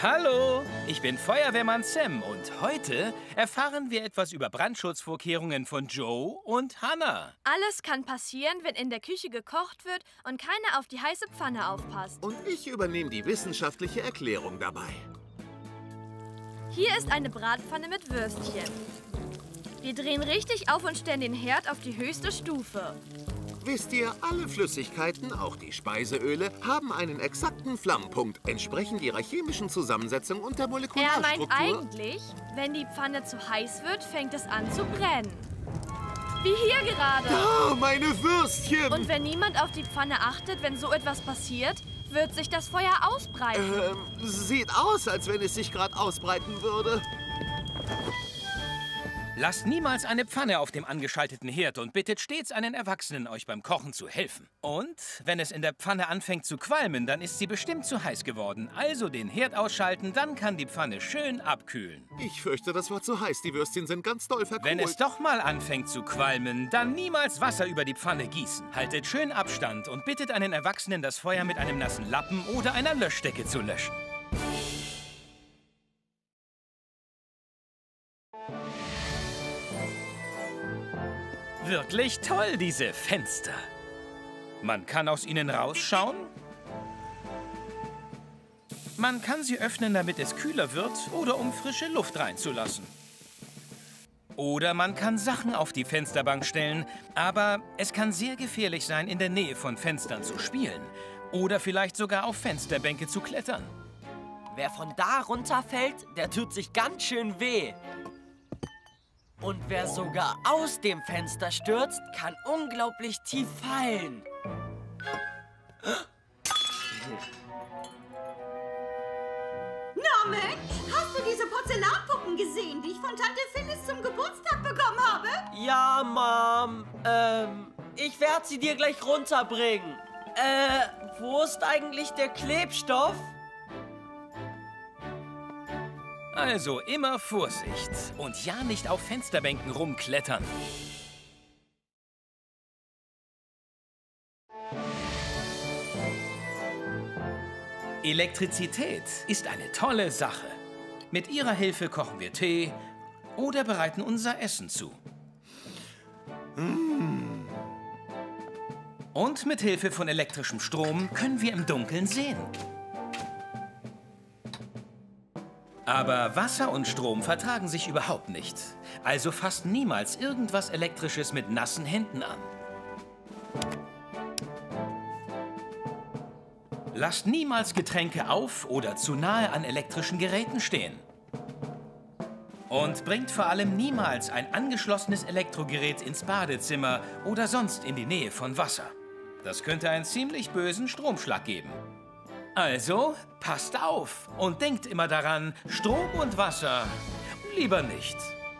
Hallo, ich bin Feuerwehrmann Sam und heute erfahren wir etwas über Brandschutzvorkehrungen von Joe und Hannah. Alles kann passieren, wenn in der Küche gekocht wird und keiner auf die heiße Pfanne aufpasst. Und ich übernehme die wissenschaftliche Erklärung dabei. Hier ist eine Bratpfanne mit Würstchen. Wir drehen richtig auf und stellen den Herd auf die höchste Stufe. Wisst ihr, alle Flüssigkeiten, auch die Speiseöle, haben einen exakten Flammpunkt, entsprechend ihrer chemischen Zusammensetzung und der Er Molekularstruktur. meint eigentlich, wenn die Pfanne zu heiß wird, fängt es an zu brennen. Wie hier gerade. Ah, meine Würstchen! Und wenn niemand auf die Pfanne achtet, wenn so etwas passiert, wird sich das Feuer ausbreiten. Sieht aus, als wenn es sich gerade ausbreiten würde. Lasst niemals eine Pfanne auf dem angeschalteten Herd und bittet stets einen Erwachsenen, euch beim Kochen zu helfen. Und wenn es in der Pfanne anfängt zu qualmen, dann ist sie bestimmt zu heiß geworden. Also den Herd ausschalten, dann kann die Pfanne schön abkühlen. Ich fürchte, das war zu heiß. Die Würstchen sind ganz doll verkohlt. Wenn es doch mal anfängt zu qualmen, dann niemals Wasser über die Pfanne gießen. Haltet schön Abstand und bittet einen Erwachsenen, das Feuer mit einem nassen Lappen oder einer Löschdecke zu löschen. Wirklich toll, diese Fenster. Man kann aus ihnen rausschauen. Man kann sie öffnen, damit es kühler wird oder um frische Luft reinzulassen. Oder man kann Sachen auf die Fensterbank stellen, aber es kann sehr gefährlich sein, in der Nähe von Fenstern zu spielen. Oder vielleicht sogar auf Fensterbänke zu klettern. Wer von da runterfällt, der tut sich ganz schön weh. Und wer sogar aus dem Fenster stürzt, kann unglaublich tief fallen. Norman, hast du diese Porzellanpuppen gesehen, die ich von Tante Phyllis zum Geburtstag bekommen habe? Ja, Mom. Ich werde sie dir gleich runterbringen. Wo ist eigentlich der Klebstoff? Also immer Vorsicht und ja nicht auf Fensterbänken rumklettern. Elektrizität ist eine tolle Sache. Mit ihrer Hilfe kochen wir Tee oder bereiten unser Essen zu. Und mit Hilfe von elektrischem Strom können wir im Dunkeln sehen. Aber Wasser und Strom vertragen sich überhaupt nicht. Also fasst niemals irgendwas Elektrisches mit nassen Händen an. Lasst niemals Getränke auf oder zu nahe an elektrischen Geräten stehen. Und bringt vor allem niemals ein angeschlossenes Elektrogerät ins Badezimmer oder sonst in die Nähe von Wasser. Das könnte einen ziemlich bösen Stromschlag geben. Also, passt auf und denkt immer daran, Strom und Wasser lieber nicht.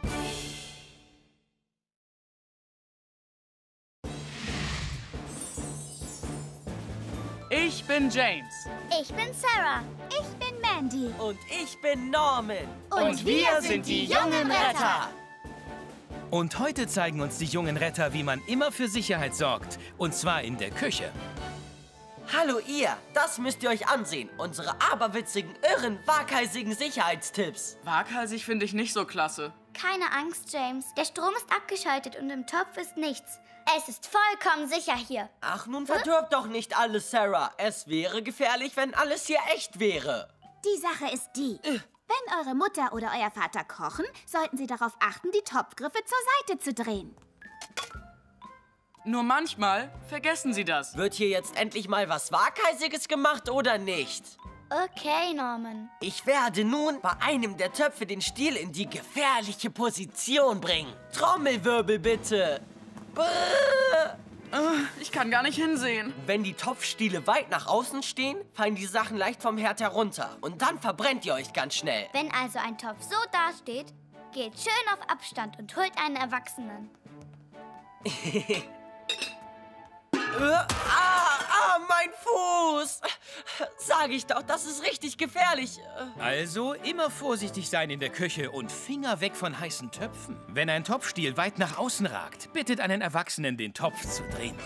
Ich bin James. Ich bin Sarah. Ich bin Mandy. Und ich bin Norman. Und wir sind die jungen Retter. Und heute zeigen uns die jungen Retter, wie man immer für Sicherheit sorgt. Und zwar in der Küche. Hallo ihr, das müsst ihr euch ansehen. Unsere aberwitzigen, irren, waghalsigen Sicherheitstipps. Waghalsig finde ich nicht so klasse. Keine Angst, James. Der Strom ist abgeschaltet und im Topf ist nichts. Es ist vollkommen sicher hier. Ach, nun verdirbt doch nicht alles, Sarah. Es wäre gefährlich, wenn alles hier echt wäre. Die Sache ist die. Wenn eure Mutter oder euer Vater kochen, sollten sie darauf achten, die Topfgriffe zur Seite zu drehen. Nur manchmal vergessen sie das. Wird hier jetzt endlich mal was Waghalsiges gemacht oder nicht? Okay, Norman. Ich werde nun bei einem der Töpfe den Stiel in die gefährliche Position bringen. Trommelwirbel bitte. Brrr. Ich kann gar nicht hinsehen. Wenn die Topfstiele weit nach außen stehen, fallen die Sachen leicht vom Herd herunter. Und dann verbrennt ihr euch ganz schnell. Wenn also ein Topf so dasteht, geht schön auf Abstand und holt einen Erwachsenen. Mein Fuß! Sag ich doch, das ist richtig gefährlich. Also immer vorsichtig sein in der Küche und Finger weg von heißen Töpfen. Wenn ein Topfstiel weit nach außen ragt, bittet einen Erwachsenen, den Topf zu drehen.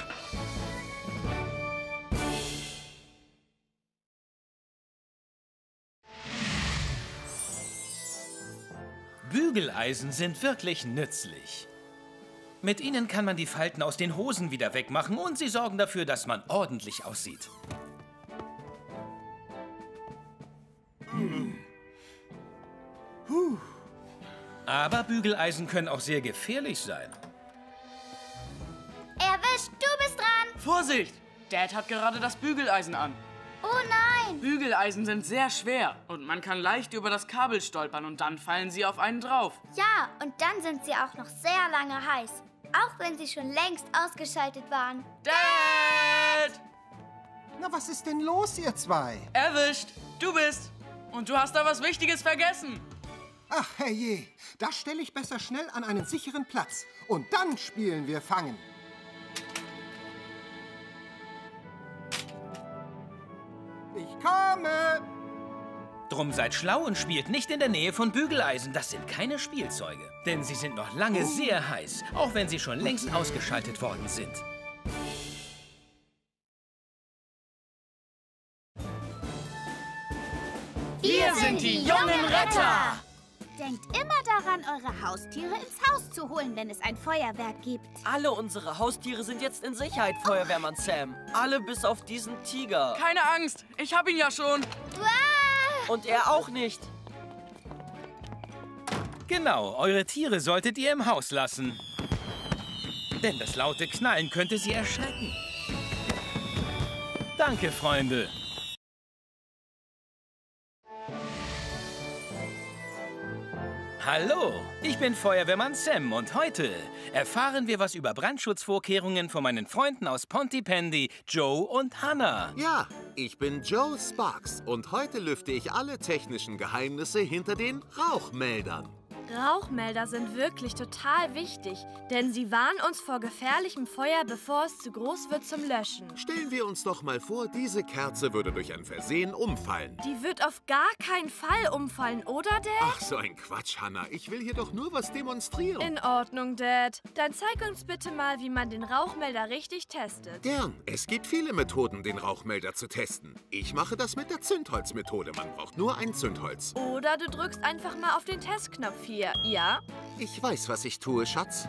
Bügeleisen sind wirklich nützlich. Mit ihnen kann man die Falten aus den Hosen wieder wegmachen und sie sorgen dafür, dass man ordentlich aussieht. Aber Bügeleisen können auch sehr gefährlich sein. Erwischt, du bist dran. Vorsicht! Dad hat gerade das Bügeleisen an. Oh nein. Bügeleisen sind sehr schwer und man kann leicht über das Kabel stolpern und dann fallen sie auf einen drauf. Ja, und dann sind sie auch noch sehr lange heiß. Auch wenn sie schon längst ausgeschaltet waren. Dad! Na, was ist denn los, ihr zwei? Erwischt! Du bist! Und du hast da was Wichtiges vergessen. Ach, herrje, das stelle ich besser schnell an einen sicheren Platz. Und dann spielen wir Fangen. Ich komme! Drum seid schlau und spielt nicht in der Nähe von Bügeleisen. Das sind keine Spielzeuge. Denn sie sind noch lange sehr heiß, auch wenn sie schon längst ausgeschaltet worden sind. Wir sind die jungen Retter. Denkt immer daran, eure Haustiere ins Haus zu holen, wenn es ein Feuerwerk gibt. Alle unsere Haustiere sind jetzt in Sicherheit, Feuerwehrmann Sam. Alle bis auf diesen Tiger. Keine Angst, ich hab ihn ja schon. Und er auch nicht. Genau, eure Tiere solltet ihr im Haus lassen. Denn das laute Knallen könnte sie erschrecken. Danke, Freunde. Hallo, ich bin Feuerwehrmann Sam und heute erfahren wir was über Brandschutzvorkehrungen von meinen Freunden aus Pontypandy, Joe und Hannah. Ja, ich bin Joe Sparks und heute lüfte ich alle technischen Geheimnisse hinter den Rauchmeldern. Rauchmelder sind wirklich total wichtig, denn sie warnen uns vor gefährlichem Feuer, bevor es zu groß wird zum Löschen. Stellen wir uns doch mal vor, diese Kerze würde durch ein Versehen umfallen. Die wird auf gar keinen Fall umfallen, oder, Dad? Ach, so ein Quatsch, Hannah. Ich will hier doch nur was demonstrieren. In Ordnung, Dad. Dann zeig uns bitte mal, wie man den Rauchmelder richtig testet. Gern. Es gibt viele Methoden, den Rauchmelder zu testen. Ich mache das mit der Zündholzmethode. Man braucht nur ein Zündholz. Oder du drückst einfach mal auf den Testknopf hier. Ja? Ich weiß, was ich tue, Schatz.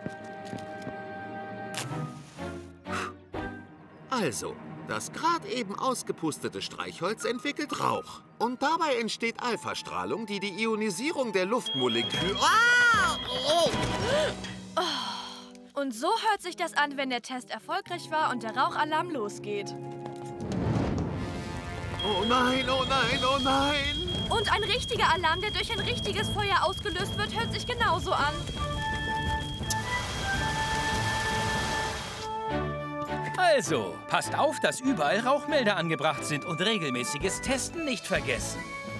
Also, das gerade eben ausgepustete Streichholz entwickelt Rauch. Und dabei entsteht Alphastrahlung, die die Ionisierung der Luftmoleküle... Und so hört sich das an, wenn der Test erfolgreich war und der Rauchalarm losgeht. Oh nein, oh nein, oh nein! Und ein richtiger Alarm, der durch ein richtiges Feuer ausgelöst wird, hört sich genauso an. Also, passt auf, dass überall Rauchmelder angebracht sind und regelmäßiges Testen nicht vergessen.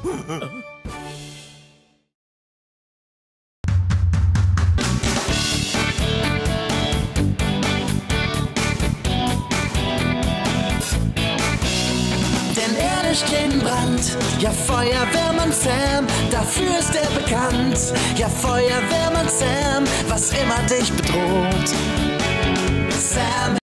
Den Brand. Ja, Feuerwehrmann Sam, dafür ist er bekannt. Ja, Feuerwehrmann Sam, was immer dich bedroht. Sam